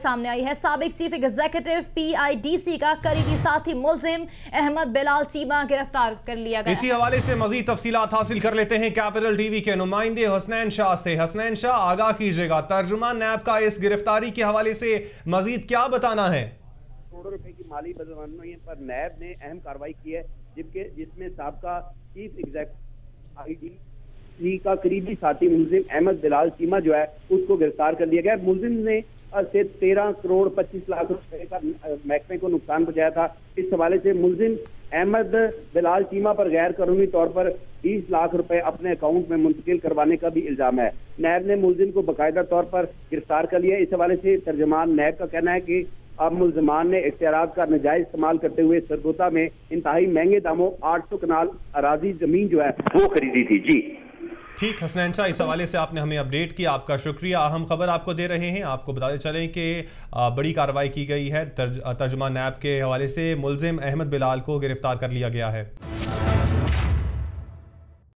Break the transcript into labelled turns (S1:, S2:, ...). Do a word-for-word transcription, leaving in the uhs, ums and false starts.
S1: सामने आई है। साबिक chief executive P I D C का करीबी साथी मुलजिम अहमद बिलाल चीमा गिरफ्तार कर लिया गया।
S2: इसी हवाले से मजीद तफसीलात हासिल कर लेते हैं कैपिटल टीवी के नुमाइंदे हसनैन शाह से। हसनैन शाह, आगाह कीजिएगा, तर्जुमान नैब का इस गिरफ्तारी के हवाले से मजीद क्या बताना है?
S3: करोड़ों रुपए की माली बदमाशी पर नैब ने अहम कार्रवाई की है, जिसके जिसमें साबका chief executive I D C का करीबी साथी मुलजिम अहमद बिलाल चीमा जो है उसको गिरफ्तार कर लिया गया। मुलजिम ने से तेरह करोड़ पच्चीस लाख रुपए का महकमे को नुकसान पहुंचाया था। इस हवाले से मुलजिम अहमद बिलाल चीमा पर गैर कानूनी तौर पर बीस लाख रुपए अपने अकाउंट में मुंतकिल करवाने का भी इल्जाम है। नैब ने मुलजिम को बाकायदा तौर पर गिरफ्तार कर लिया। इस हवाले से तर्जुमान नैब का कहना है कि अब मुलजमान ने इख्तियारात का नाजायज इस्तेमाल करते हुए सरगोदा में इंतहाई महंगे दामों आठ सौ कनाल अराजी जमीन जो है वो खरीदी थी। जी
S2: ठीक हसनैन शाह, इस हवाले से आपने हमें अपडेट किया, आपका शुक्रिया। अहम खबर आपको दे रहे हैं, आपको बताते चलें कि बड़ी कार्रवाई की गई है। तर्ज, तर्जुमान नैब के हवाले से मुलजिम अहमद बिलाल को गिरफ्तार कर लिया गया है।